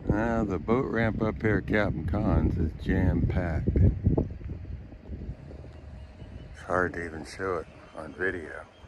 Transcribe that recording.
Now the boat ramp up here at Captain Conn's is jam-packed. It's hard to even show it on video.